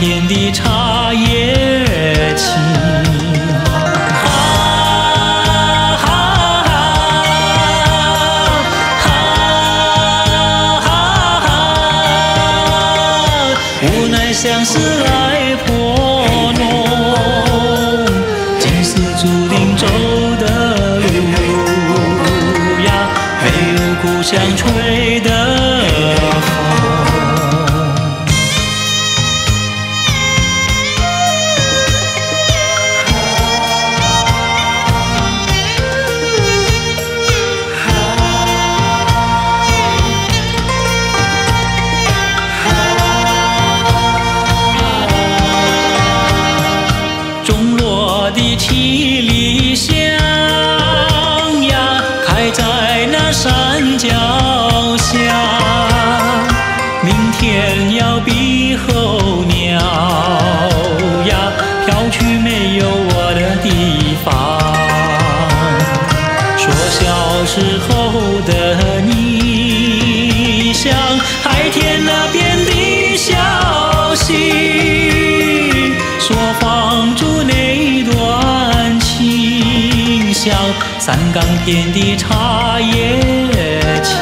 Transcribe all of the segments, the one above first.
片的茶叶青。无奈相思来破浓，今世注定走的路呀，没有故乡吹的风。种落的七里香呀，开在那山脚下。明天要比候鸟呀，飘去没有我的地方。说小时候的你，像海天那边的消息，说放逐那段情，像三岗片的茶叶青。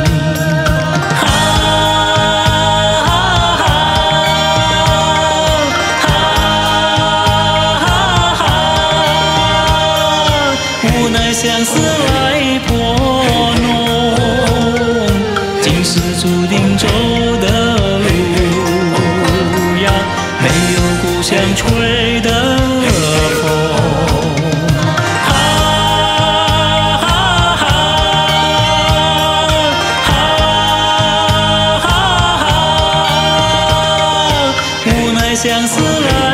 无奈相思来破浓，今世注定走的路呀，没有故乡吹的风。无奈相思来